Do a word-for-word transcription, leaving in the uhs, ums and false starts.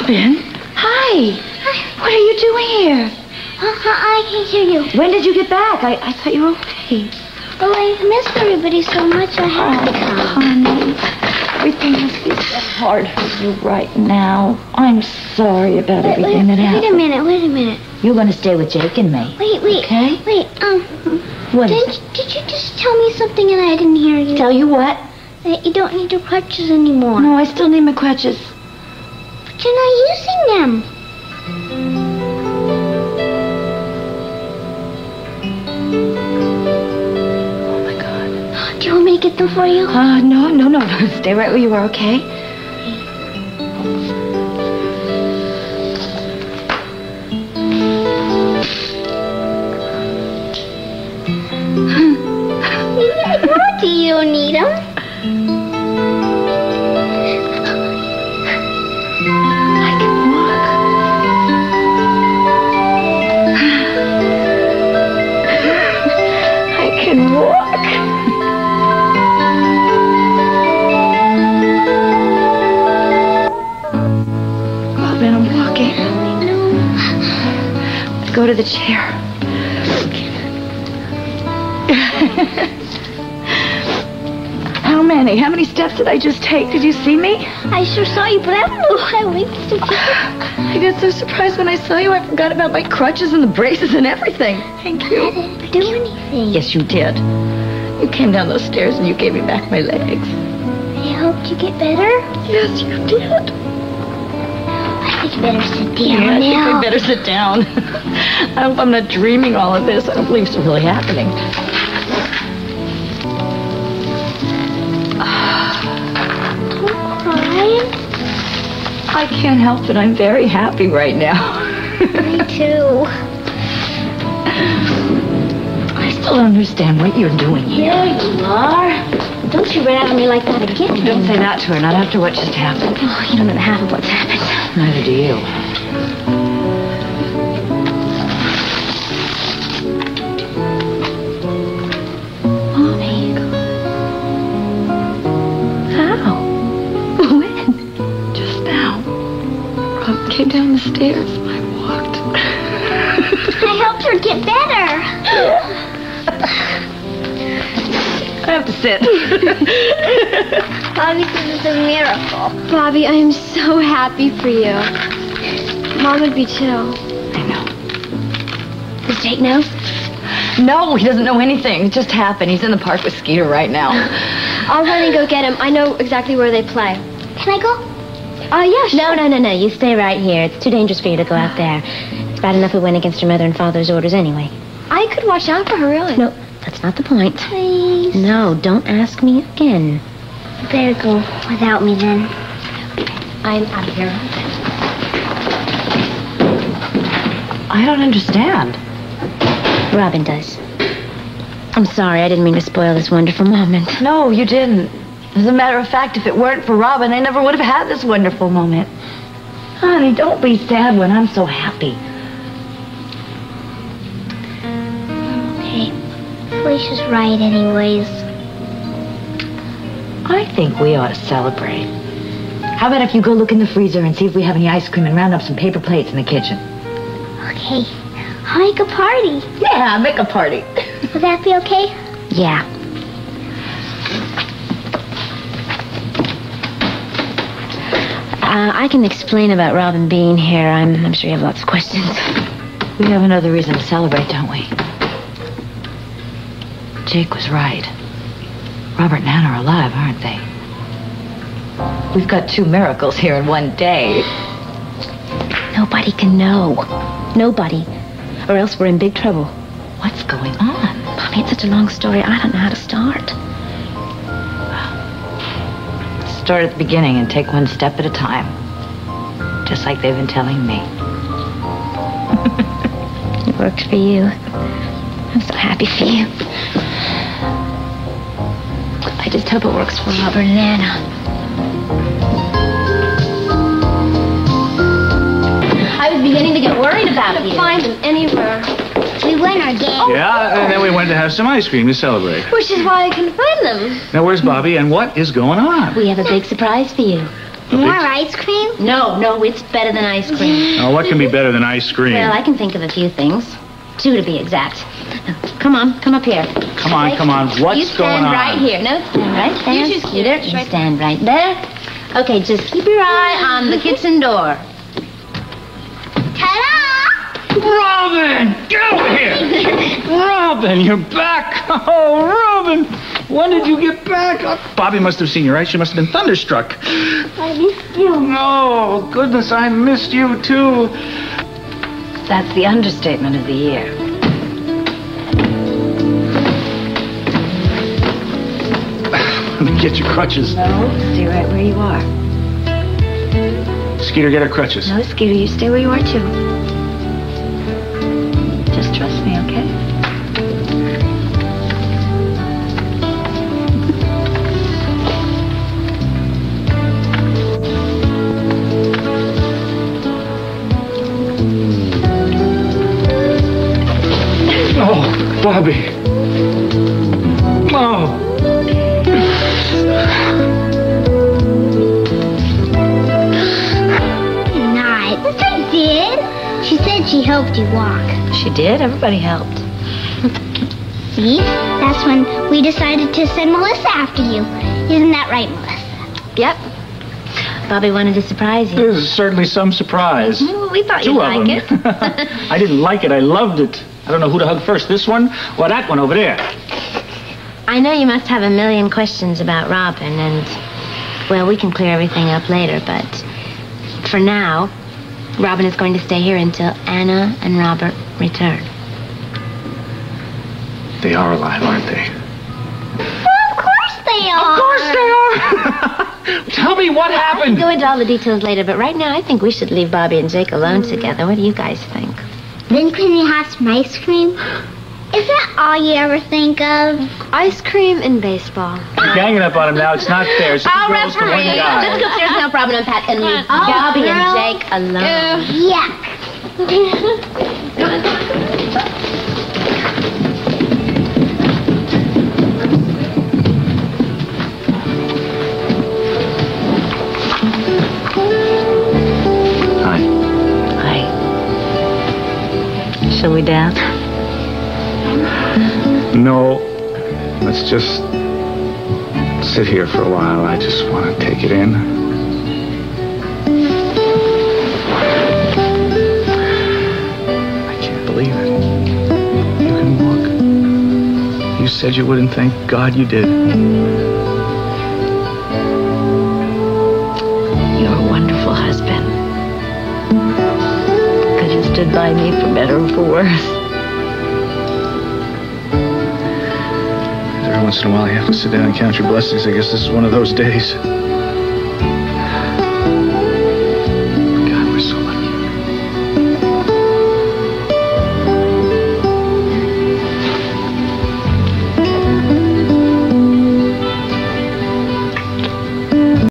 Robin. Hi. Hi. What are you doing here? Uh, I can't hear you. When did you get back? I, I thought you were away. Oh, I missed everybody so much I had to come. Honey, everything must be so hard for you right now. I'm sorry about wait, everything wait, that happened. Wait a minute, wait a minute. You're going to stay with Jake and me. Wait, wait. Okay? Wait, um... What did, is it? did you just tell me something and I didn't hear you? Tell you what? That you don't need your crutches anymore. No, I still need my crutches. But you're not using them. Oh, my God. Do you want me to get them for you? Uh, no, no, no. Stay right where you are, okay? Do you need them? I can walk. I can walk. Robin, I'm walking. No. Let's go to the chair. How many? How many steps did I just take? Did you see me? I sure saw you, but I don't know why I winked at you. I got so surprised when I saw you, I forgot about my crutches and the braces and everything. Thank you. I didn't do anything. Yes, you did. You came down those stairs and you gave me back my legs. I helped you get better. Yes, you did. I think you better sit down Yeah, I think now. I better sit down. I hope I'm not dreaming all of this. I don't believe it's really happening. Don't cry. I can't help it. I'm very happy right now. Me too. I still don't understand what you're doing here. There you are. Don't you run out on me like that again. Don't say that to her, not after what just happened. Oh, you don't know half of what's happened. Neither do you. Bobbie. How? When? Just now. Rob came down the stairs. I walked. I helped her get better. I have to sit. Bobbie, this is a miracle. Bobbie, I am so happy for you. Mom would be too. I know. Does Jake know? No, he doesn't know anything. It just happened. He's in the park with Skeeter right now. I'll run and go get him. I know exactly where they play. Can I go? Uh, yeah, sure. No, no, no, no. You stay right here. It's too dangerous for you to go out there. It's bad enough we went against your mother and father's orders anyway. I could watch out for her, really. No, that's not the point. Please. No, don't ask me again. You better go without me then. I'm out of here. I don't understand. Robin does. I'm sorry. I didn't mean to spoil this wonderful moment. No, you didn't. As a matter of fact, if it weren't for Robin, I never would have had this wonderful moment. Honey, don't be sad when I'm so happy. Okay. Felicia's right anyways. I think we ought to celebrate. How about if you go look in the freezer and see if we have any ice cream and round up some paper plates in the kitchen? Okay. I'll make a party. Yeah, make a party. Will that be okay? Yeah. Uh, I can explain about Robin being here. I'm, I'm sure you have lots of questions. We have another reason to celebrate, don't we? Jake was right. Robert and Hannah are alive, aren't they? We've got two miracles here in one day. Nobody can know. Nobody. Or else we're in big trouble. What's going on? Bobbie, it's such a long story. I don't know how to start. Start at the beginning and take one step at a time. Just like they've been telling me. It worked for you. I'm so happy for you. I just hope it works for Robert and Anna. I was beginning to get worried about you. Find them anywhere. We won our game. Yeah, and then we went to have some ice cream to celebrate. Which is why I couldn't find them. Now, where's Bobbie, and what is going on? We have a big surprise for you. More ice cream? No, no, it's better than ice cream. Now, what can be better than ice cream? Well, I can think of a few things. Two to be exact. Come on, come up here. Come on, come on. What's you stand going on? right here. No, stand right there. You two Skeeter, you stand right there. Okay, just keep your eye on the kitchen door. Ta-da! Robin! Get over here! Robin, you're back! Oh, Robin! When did you get back? Oh, Bobbie must have seen you, right? She must have been thunderstruck. I missed you. Oh, goodness, I missed you, too. That's the understatement of the year. Let me get your crutches. No, stay right where you are. Skeeter, get her crutches. No, Skeeter, you stay where you are, too. Just trust me, okay? Oh, Bobbie. Oh. Not. Yes, I did. She said she helped you walk. She did. Everybody helped. See? That's when we decided to send Melissa after you. Isn't that right, Melissa? Yep. Bobbie wanted to surprise you. This is certainly some surprise. Well, we thought Two you'd of like them. it. I didn't like it. I loved it. I don't know who to hug first. This one or that one over there. I know you must have a million questions about Robin, and, well, we can clear everything up later, but for now, Robin is going to stay here until Anna and Robert return. They are alive, aren't they? Well, of course they are. Of course they are. Tell me what I'll happened. go into all the details later, but right now I think we should leave Bobbie and Jake alone together. What do you guys think? Then can we have some ice cream? Is that all you ever think of? Ice cream and baseball. You're ganging up on him now. It's not fair. It's two I'll girls to one referee. guy. Let's go upstairs now, Robin and Pat, and leave Oh, Bobbie girl. and Jake alone. Yuck. Hi. Hi. Shall we dance? No. Let's just sit here for a while. I just want to take it in. I can't believe it. You can walk. You said you wouldn't. Thank God you did. You're a wonderful husband. Because you stood by me for better or for worse. Every once in a while you have to sit down and count your blessings. I guess this is one of those days.